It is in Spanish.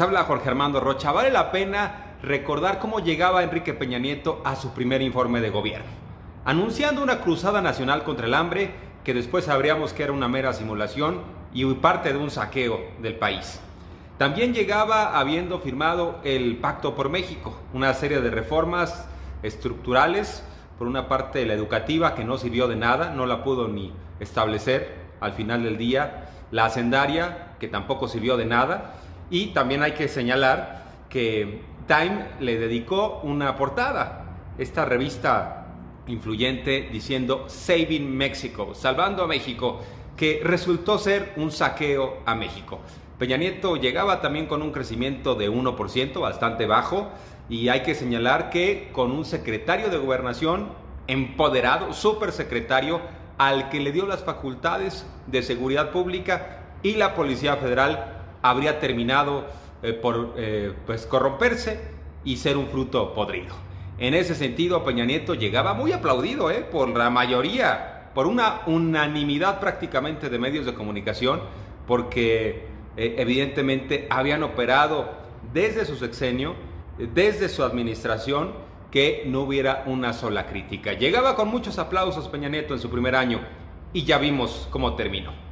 Les habla Jorge Armando Rocha. Vale la pena recordar cómo llegaba Enrique Peña Nieto a su primer informe de gobierno, anunciando una cruzada nacional contra el hambre que después sabríamos que era una mera simulación y parte de un saqueo del país. También llegaba habiendo firmado el Pacto por México, una serie de reformas estructurales, por una parte la educativa que no sirvió de nada, no la pudo ni establecer al final del día, la hacendaria que tampoco sirvió de nada, y también hay que señalar que Time le dedicó una portada, esta revista influyente, diciendo Saving Mexico, salvando a México, que resultó ser un saqueo a México. Peña Nieto llegaba también con un crecimiento de 1%, bastante bajo, y hay que señalar que con un secretario de Gobernación empoderado, supersecretario, al que le dio las facultades de seguridad pública, y la Policía Federal habría terminado por corromperse y ser un fruto podrido. En ese sentido, Peña Nieto llegaba muy aplaudido por la mayoría, por una unanimidad prácticamente de medios de comunicación, porque evidentemente habían operado desde su sexenio, desde su administración, que no hubiera una sola crítica. Llegaba con muchos aplausos Peña Nieto en su primer año y ya vimos cómo terminó.